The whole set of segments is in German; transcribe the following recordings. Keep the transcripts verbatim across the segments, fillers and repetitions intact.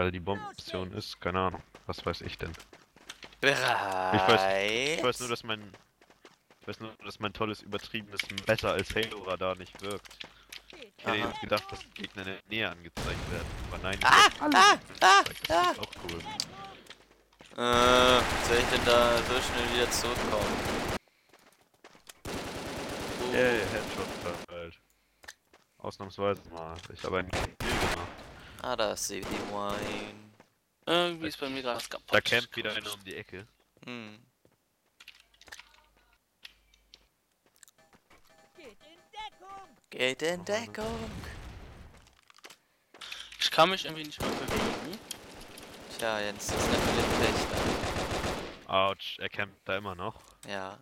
weil die Bombenmission ist, keine Ahnung. Was weiß ich denn? Bereit? Ich weiß, ich weiß nur, dass mein, ich weiß nur, dass mein tolles übertriebenes besser als Halo-Radar nicht wirkt. Ich hätte Aha. jetzt gedacht, dass Gegner in der Nähe angezeigt werden. Aber nein, die Ah, werden alle ah, ah, angezeigt. ah. Das ist auch cool. Äh, soll ich denn da so schnell wieder zurückkommen? Uh, Yay, Headshot halt. Ausnahmsweise mal. Ich habe einen Kill gemacht. Ah, da ist sie, die Wine. Irgendwie ist bei mir gerade was kaputt. Da campt wieder einer um die Ecke. Hm. Geht in Deckung. Ich kann mich irgendwie nicht mehr bewegen. Tja, Jens, das ist natürlich Pech Autsch, er campt da immer noch. dann. Ja.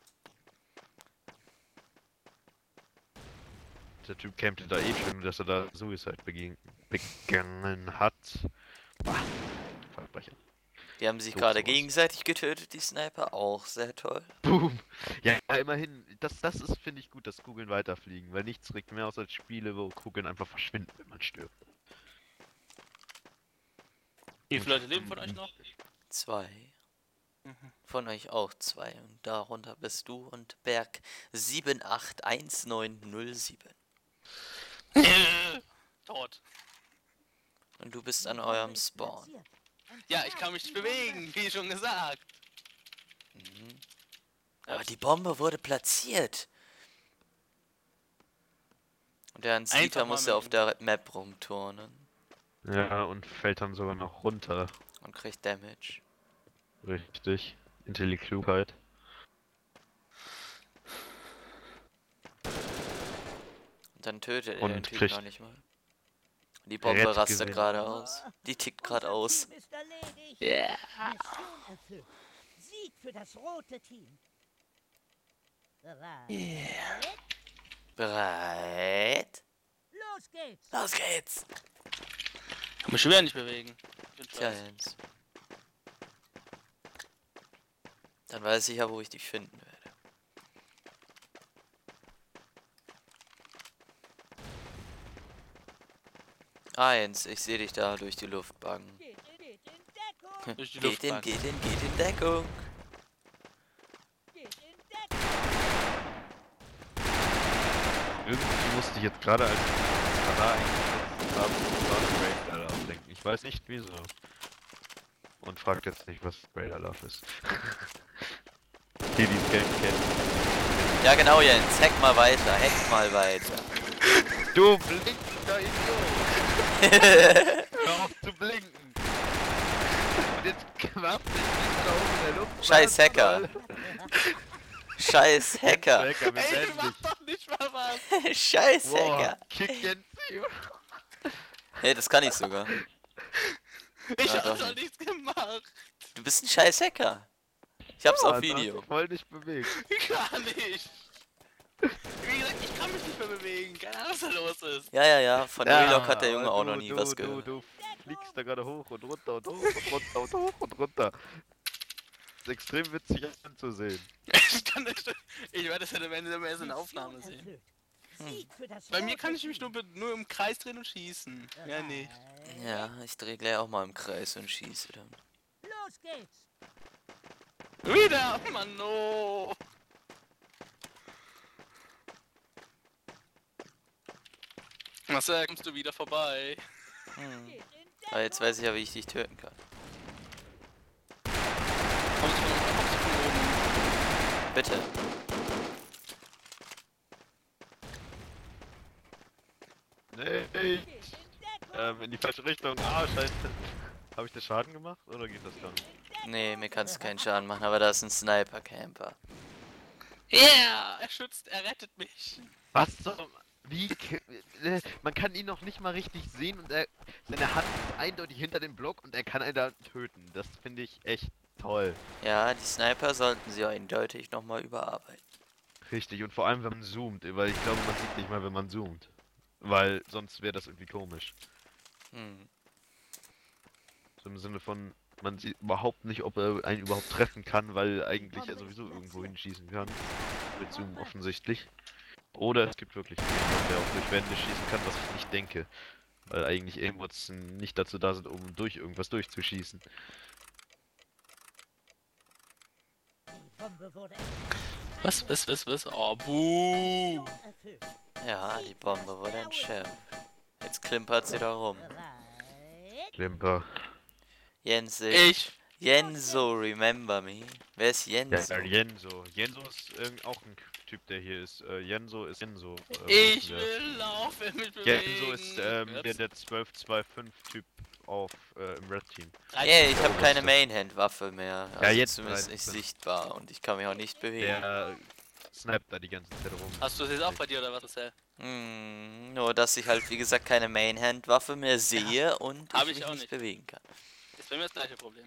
Der Typ campte da eh schon, dass er da Suicide beging begangen hat. Bah, Verbrecher. Die haben sich Doof gerade sowas. gegenseitig getötet, die Sniper. Auch sehr toll. Boom! Ja, ja, immerhin, das, das ist, finde ich, gut, dass Kugeln weiterfliegen, weil nichts regt mehr aus als Spiele, wo Kugeln einfach verschwinden, wenn man stirbt. Wie viele Leute leben von euch noch? Zwei. Mhm. Von euch auch zwei. Und darunter bist du und Berg sieben acht eins neun null sieben. Tot. Und du bist an eurem Spawn. Ja, ich kann mich nicht bewegen, wie schon gesagt. Mhm. Aber die Bombe wurde platziert. Und der Hans Einfach Dieter mal musste mit auf der Map rumturnen. Ja, und fällt dann sogar noch runter. Und kriegt Damage. Richtig. Intelliklugheit. Und dann tötet er Und den Typen kriegt noch nicht mal. Die Bombe Rett rastet gewinnt. gerade aus. Die tickt gerade aus. Yeah. Mission erfüllt. Sieg für das rote Team. Bereit? Yeah. Bereit? Los geht's! Los geht's! Kann mich schon wieder nicht bewegen. Ich bin Tja, fast- Jens. Dann weiß ich ja, wo ich dich finden werde. Ah, Jens, ich sehe dich da durch die Luft bangen. Geht in, geht in Deckung! Durch die Geht Luft in, bangen. geht in, geht in Deckung. Geht in Deckung! Irgendwie musste ich jetzt gerade als Radar eingesetzt habe, an Raid Alarm denken. Ich weiß nicht wieso. Und fragt jetzt nicht, was Raid Alarm ist. Die, die das Game kennen. Ja genau, Jens, hack mal weiter, hack mal weiter. Du blinkender Idiot! Hör auf zu blinken! Und jetzt quappt ich mich da oben in der Luft. Scheiß Hacker. Scheiß Hacker. Hacker, wir Ey, werden mach dich. doch nicht mal was! Scheiß Boah, Hacker. kick Jens. Hey, das kann ich sogar. Ich Ja, hab doch doch nicht. nichts gemacht! Du bist ein scheiß Hacker. Ich hab's auf Video. Voll nicht bewegt. Gar nicht! Wie gesagt, ich kann mich nicht mehr bewegen. Keine Ahnung, was da los ist. Ja, ja, ja, von Relock hat der aber Junge auch du, noch nie du, was du, gehört. Du fliegst da gerade hoch und runter und hoch und runter und hoch und runter. Das ist extrem witzig anzusehen. Ich kann nicht. Ich werde das ja am Ende erst in der Aufnahme sehen. Erfüllt. Sieg für das Bei mir rote kann ich mich Team. nur, be- nur im Kreis drehen und schießen. Ja, nicht. Bereit? Ja, ich dreh gleich auch mal im Kreis und schieße dann. Los geht's! Wieder! Mann, no! Marcel, kommst du wieder vorbei? Hm. Geht in Aber Deckung! jetzt weiß ich ja, wie ich dich töten kann. Kommst du von, kommst du von oben? Bitte. Nee, Geht in Deckung! ähm, in die falsche Richtung. Ah, scheiße. Habe ich dir Schaden gemacht oder geht das gar nicht? Nee, mir kannst du keinen Schaden machen, aber da ist ein Sniper-Camper. Yeah! Er schützt, er rettet mich. Was zum... Wie... k- äh, Man kann ihn noch nicht mal richtig sehen und er... Seine Hand ist eindeutig hinter dem Block und er kann einen da töten. Das finde ich echt toll. Ja, die Sniper sollten sie eindeutig nochmal überarbeiten. Richtig, und vor allem wenn man zoomt, weil ich glaube, man sieht nicht mal, wenn man zoomt. Weil sonst wäre das irgendwie komisch. Hm. So im Sinne von, man sieht überhaupt nicht, ob er einen überhaupt treffen kann, weil eigentlich er sowieso irgendwo hinschießen kann. Mit Zoom offensichtlich. Oder es gibt wirklich jemanden, der auch durch Wände schießen kann, was ich nicht denke. Weil eigentlich Aimbots nicht dazu da sind, um durch irgendwas durchzuschießen. Die Bombe wurde Was, was, was, was? Oh, buh. erfüllt. Ja, die Bombe wurde entschärft. Jetzt klimpert sie da rum. Bereit? Klimper. Jense. Ich. Jenso, remember me. Wer ist Ja, Jenso? äh, Jenso. Jenso ist irgend auch ein Typ, der hier ist. Äh, Jenso ist Jenso. Äh, wo Ich ist denn will laufen mit der? bewegen. Jenso ist ähm, der, der zwölf zwei fünf Typ auf äh, im Red Team. Ey, ich Der habe keine Oberste. Mainhand-Waffe mehr. Also jetzt zumindest halt. nicht sichtbar und ich kann mich auch nicht bewegen. Der äh, sniped da die ganze Zeit rum. Hast du das jetzt auch bei dir oder was, Marcel? Hm, nur dass ich halt wie gesagt keine Mainhand-Waffe mehr sehe und hab ich ich mich auch nicht nicht. bewegen kann. Das wäre mir das gleiche Problem.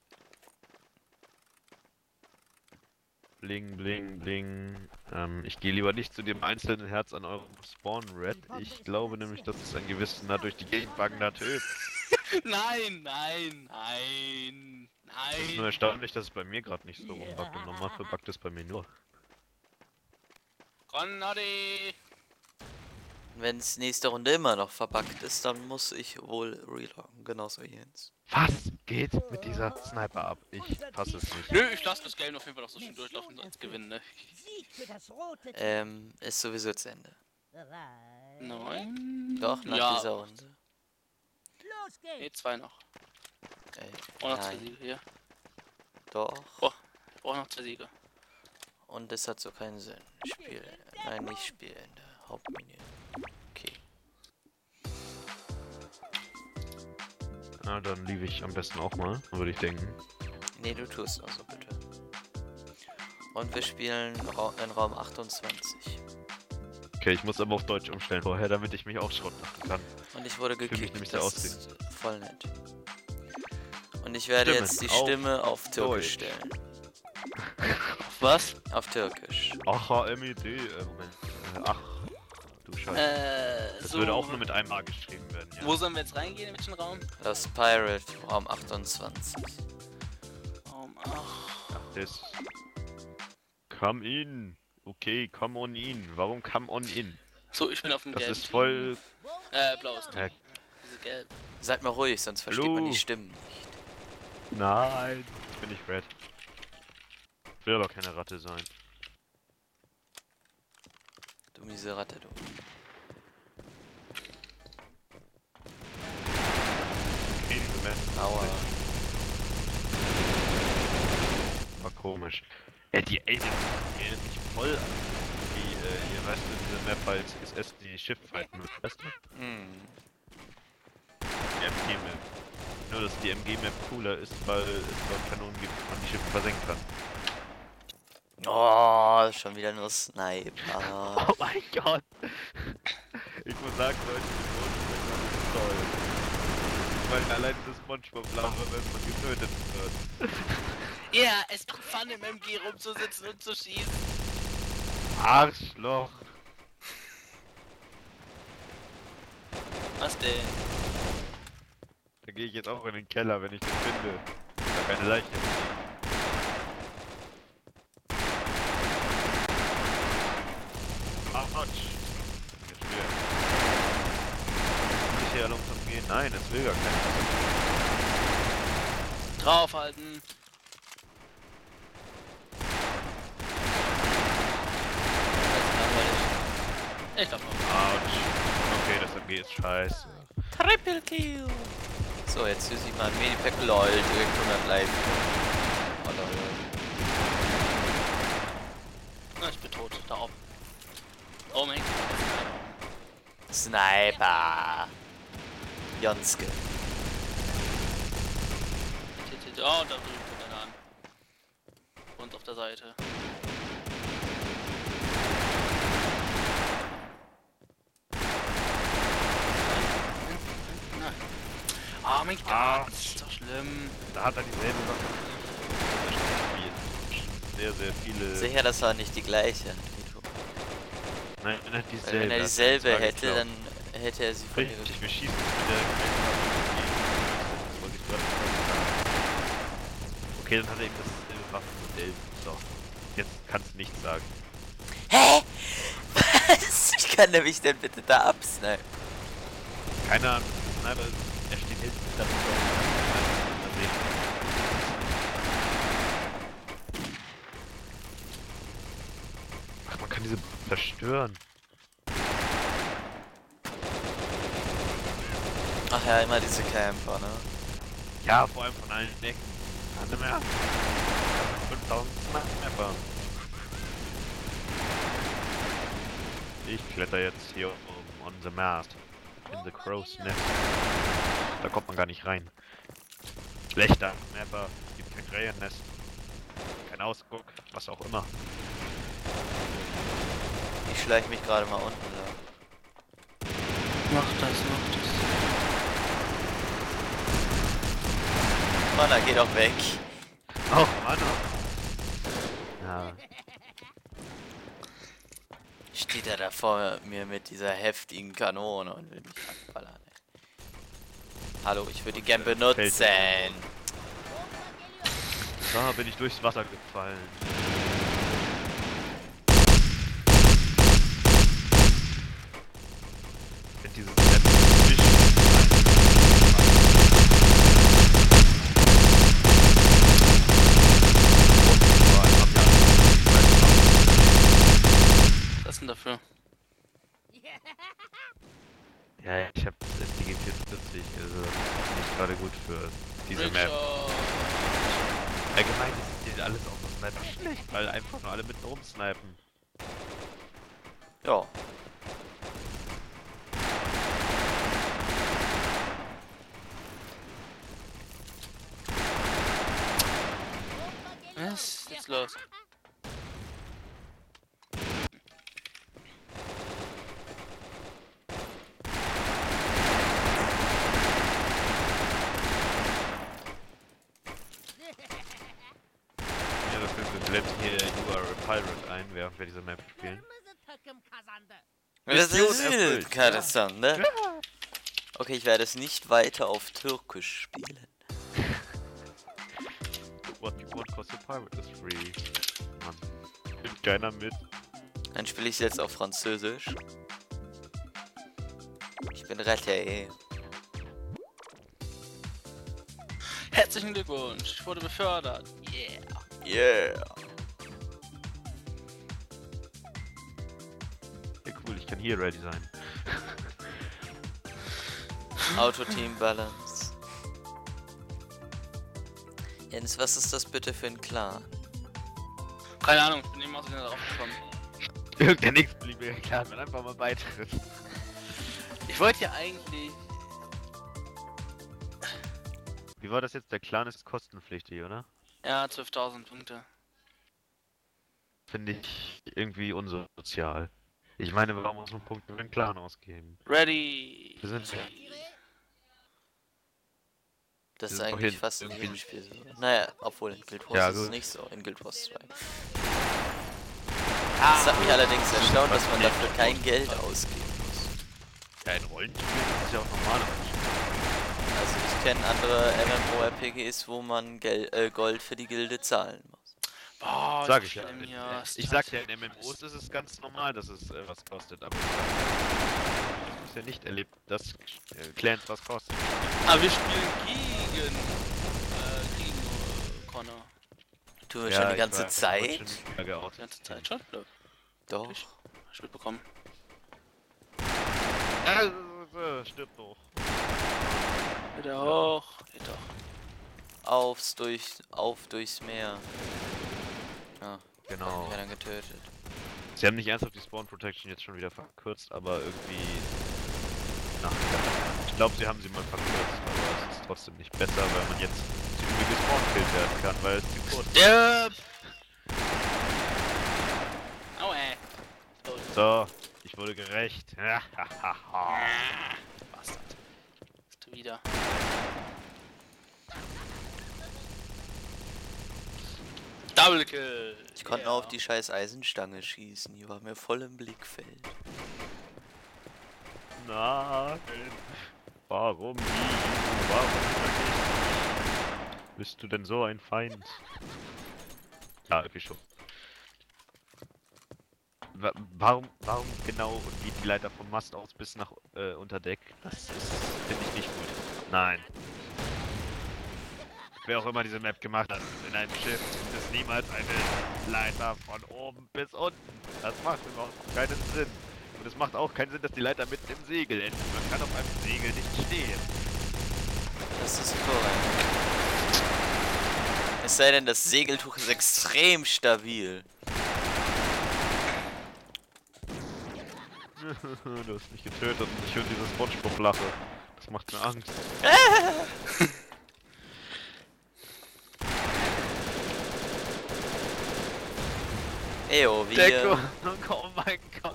Bling, bling, bling. Ähm, ich gehe lieber nicht zu dem einzelnen Herz an eurem Spawn Red. Ich glaube nämlich, dass es ein gewissen durch die Gegend bagender Typ. Nein, nein, nein, Es ist nur nein. erstaunlich, dass es bei mir gerade nicht so rumbackt und normal verbackt es bei mir nur. Granate. Wenn es nächste Runde immer noch verbuggt ist, dann muss ich wohl reloggen, genauso wie Jens. Was geht mit dieser Sniper ab? Ich fasse es nicht. Nö, ich lasse das Game auf jeden Fall noch so schön durchlaufen als gewinnen, ne? Sieg für das rote Team. Ähm, ist sowieso zu Ende. Bereit? Nein. Doch, nach ja. dieser Runde. Los Ne, geht's. zwei noch. Ey, Oh, noch zwei nein, Siege hier. doch. Oh, ich brauche noch zwei Siege. Und es hat so keinen Sinn. Spiel. Nein, nicht spielen. Der Hauptmenü. Okay. Na, dann liebe ich am besten auch mal, würde ich denken. Nee, du tust also bitte. Und wir spielen Ra in Raum achtundzwanzig. Okay, ich muss aber auf Deutsch umstellen vorher, damit ich mich auch Schrott machen kann. Und ich wurde fühl mich gekickt. nämlich sehr Das ist voll nett. Und ich werde Stimmen jetzt die auf Stimme auf Türkisch Deutsch. stellen. Was? Auf Türkisch. Ach, M E D, äh, Moment. Äh, ach, du Scheiße. Äh, Das so. würde auch nur mit einem A geschrieben werden, ja. Wo sollen wir jetzt reingehen, in welchen Raum? Das Pirate Raum achtundzwanzig. Raum acht. Das. Come in. Okay, come on in. Warum come on in? So, ich bin auf dem Das gelben ist Team. voll. Äh, blaues Team. Äh, Diese gelb. Seid mal ruhig, sonst versteht man Hallo? die Stimmen nicht. Nein. Ich bin nicht Red. Ich will aber keine Ratte sein. Du miese Ratte, du. Okay, diese Map Aua. war komisch. Ja, die ey, die erinnert mich voll an die, äh, ihr weißt, in dieser Map als S S die Schiff fighten wird, weißt du? Hm. Die M G-Map. Nur, dass die M G-Map cooler ist, weil es dort Kanonen gibt, die man die Schiffe versenken kann. Oh, schon wieder nur Sniper. Oh mein Gott! Ich muss sagen, Leute, die Tonspur ist toll. Weil allein das SpongeBob-Lache, wenn man getötet wird. Ja, es macht Fun im M G rumzusitzen und zu schießen. Arschloch! Was denn? Da gehe ich jetzt auch in den Keller, wenn ich den finde. Da keine Leiche. Autsch! Jetzt schwer. Muss ich hier langsam gehen? Nein, es will gar keiner. Draufhalten. Ich glaub noch. Autsch! Okay, das M G ist scheiße. Triple Kill. So, jetzt use ich mal ein Medipack. Lol, direkt hundert Life. Oh, lol. Na, ich bin tot. Da oben. Oh mein Gott. Sniper. Jonske. Oh, da drüben kommt einer an. Und auf der Seite. Nein. Oh mein Gott, Ah. das ist doch schlimm. Da hat er dieselbe Sache. Sehr, sehr viele. Sicher, das war nicht die gleiche. Nein, nein, dieselbe. Weil wenn er hat dieselbe zwar hätte, geklaut. dann hätte er sie von mir Richtig, wir schießen mit der das wollte ich gerade sagen. Okay, dann hat er eben das äh, Waffenmodell. So. Jetzt kannst du nichts sagen. Hä? Was? Ich kann nämlich denn bitte da absnipen? Keiner Ahnung, Sniper ist, er steht hinten, da muss er sehen. Ach, man kann diese zerstören. Ach ja, immer diese Camper, ne? Ja, vor allem von allen Ecken. Warte mehr. fünftausend Sniper. Ich kletter jetzt hier oben on the mast. In the crow's nest. Da kommt man gar nicht rein. Schlechter Mapper. Gibt kein Krähennest. Kein Ausguck. Was auch immer. Ich schleich mich gerade mal unten lang. Mach das, mach das. Mann, er geht auch weg. Och, Mann. Ja. Steht er da vor mir mit dieser heftigen Kanone und will mich abballern, ey. Hallo, ich würde die gern benutzen. Da bin ich durchs Wasser gefallen. Ich finde dieses letzte Fisch. Was ist denn dafür? Ja, ich hab das S D G vierundvierzig, also nicht gerade gut für diese Map. Richard. Allgemein ist hier alles auf das Sniper schlecht, weil einfach nur alle mitten rumsnipen. Ja. Was ist jetzt los? Ja, dafür wir blenden hier You Are a Pirate ein, während wir diese Map spielen. Das Mission ist erfüllt, Kurdistan, ne? Okay, ich werde es nicht weiter auf Türkisch spielen. What you want cause a pirate is free. Mann. Nimmt keiner mit. Dann spiele ich es jetzt auf Französisch. Ich bin Ratte. Herzlichen Glückwunsch, ich wurde befördert. Yeah. Yeah. Ja, cool, ich kann hier ready sein. Auto-Team Balance. Jens, was ist das bitte für ein Clan? Keine Ahnung, ich bin eben aus dem darauf gekommen. Irgendein Nix blieb mir klar, wenn einfach mal beitritt. Ich wollte ja eigentlich. Wie war das jetzt? Der Clan ist kostenpflichtig, oder? Ja, zwölftausend Punkte. Finde ich irgendwie unsozial. Ich meine, warum muss man Punkte für den Clan ausgeben? Ready. Wir sind ja. Das ist Wir sind doch eigentlich hier fast in irgendwie- jedem Spiel so. Naja, obwohl in Guild Wars Ja, ist es gut. nicht so. In Guild Wars zwei. Das hat mich allerdings erstaunt, dass man dafür kein Geld ausgeben muss. Ja, in Rollenspielen ist es ja auch normal. Also ich kenne andere MMORPGs, wo man Gel äh, Gold für die Gilde zahlen muss. Boah, Sag die ich ja. Stelle In, mir, ich sag ja, in M M Os ist es ganz normal, dass es äh, was kostet, aber ich hab's ja nicht erlebt, dass äh, Clans was kosten. Aber wir spielen gegen. Äh, gegen äh, Connor. Tun wir Ja, schon die ich ganze war- Zeit? wurde schon wieder geoutet. Die ganze Zeit schon? Nö, Doch. hab ich mitbekommen. Ja, äh, stimmt doch. Wieder hoch. Geht doch. Aufs durch, auf durchs Meer. Ja, Genau. ich werde dann getötet. Sie haben nicht ernsthaft die Spawn Protection jetzt schon wieder verkürzt, aber irgendwie. Na, ich glaube, sie haben sie mal verkürzt, aber es ist trotzdem nicht besser, weil man jetzt ziemlich gespawnt werden kann, weil es zu kurz ist. Stirb! Au ey. Tot. So, ich wurde gerecht. Bastard. Bist du wieder. Double Kill! Ich konnte Yeah. nur auf die scheiß Eisenstange schießen, die war mir voll im Blickfeld. Nein. Warum nie? Warum nicht? Bist du denn so ein Feind? Ja, irgendwie schon. wa warum, warum genau geht die Leiter vom Mast aus bis nach äh, unter Deck? Das ist, finde ich, nicht gut. Nein. Wer auch immer diese Map gemacht hat, in einem Schiff gibt es niemals eine Leiter von oben bis unten. Das macht überhaupt keinen Sinn. Und es macht auch keinen Sinn, dass die Leiter mitten im Segel endet. Man kann auf einem Segel nicht stehen. Das ist korrekt. Es sei denn, das Segeltuch ist extrem stabil. Du hast mich getötet und ich höre diese Spongebob-Lache. Das macht mir Angst. Eyo, wir... Deckung! Oh mein Gott!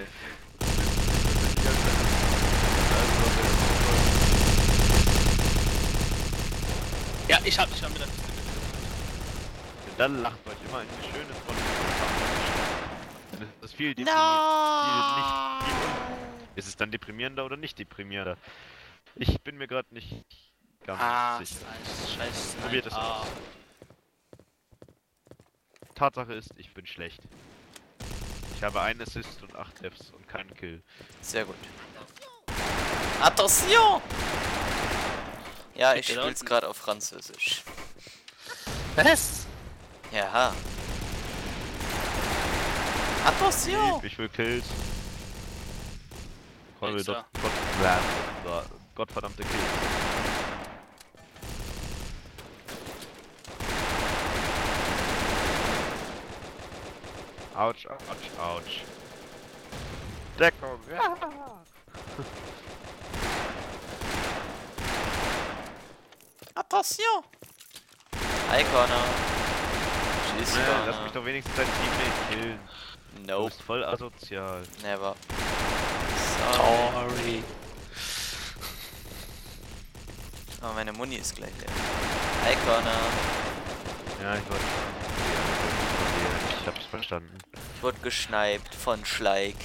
Ja, ich hab dich schon wieder. Dann lacht euch immer ein schönes Spongebob. Das ist viel No! deprimier- viel, nicht viel. Ist es dann deprimierender oder nicht deprimierender? Ich bin mir gerade nicht ganz Ah, sicher. scheiße, scheiße. Probiert es ah. aus. Tatsache ist, ich bin schlecht. Ich habe einen Assist und acht Fs und keinen Kill. Sehr gut. Attention! Ja, ich Steht da spiel's unten. gerade auf Französisch. Was? Ja. Attention! Ich will Kills. Gott, will Extra. Gott, Gott, Gottverdammte Kills. Autsch, autsch, autsch. Deckung! Ja. Attention! Hi Connor. Tschüss Ne, lass Connor. mich doch wenigstens dein Teammate killen. Du Nope, bist voll asozial. never. Sorry. Sorry. Oh, meine Muni ist gleich leer. Hi Connor. Ja, ich wollte. Ich hab's verstanden. Ich wurde geschniped von Schleik.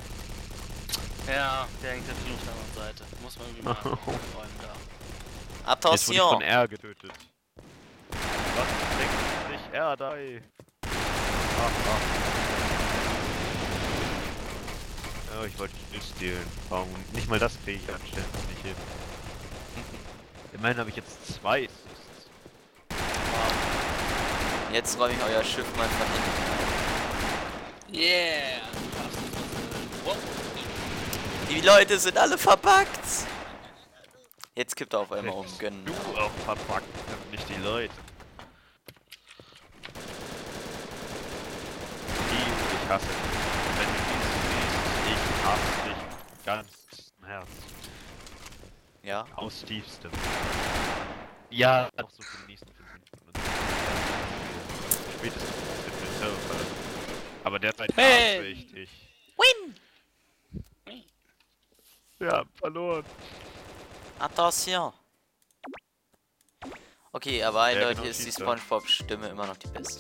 Ja, der hängt natürlich auf der anderen Seite. Muss man irgendwie mal räumen da. Jetzt wurde ich von Attention! R getötet. Was denkt sich R da? Ach, ach. Ja, ich wollte nicht stehlen. Warum? Nicht mal das kriege ich anständig nicht hin. Immerhin habe ich jetzt zwei Assists. Jetzt räume ich euer Schiff mal von hinten. Yeah! Wow. Die Leute sind alle verbuggt! Jetzt kippt er auf einmal um, gönnen. Du auch verpackt, nicht die Leute. Die, ich hasse dich. Wenn du dies siehst, ich hasse dich ganz im Herzen. Ja? Aus tiefstem. Ja, auch so für die nächsten fünf Minuten. Spätestens mit dem Server. Aber derzeit Hey! hasse ich dich. Win! Ja, verloren. Attention! Okay, aber eindeutig genau, ist die schießt er. Spongebob-Stimme immer noch die beste.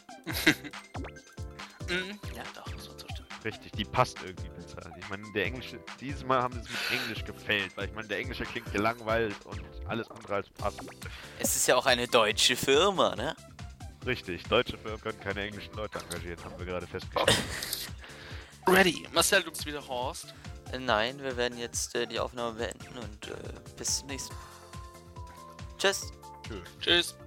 Mhm. Ja, doch, muss man zustimmen. Richtig, die passt irgendwie besser. Ich meine, der Englische, dieses Mal haben sie es mit Englisch gefällt, weil ich meine, der Englische klingt gelangweilt und alles andere als passend. Es ist ja auch eine deutsche Firma, ne? Richtig, deutsche Firmen können keine englischen Leute engagieren, haben wir gerade festgestellt. Ready. Marcel, du bist wieder Horst. Äh, Nein, wir werden jetzt äh, die Aufnahme beenden und äh, bis zum nächsten Mal. Tschüss! Tschüss. Tschüss.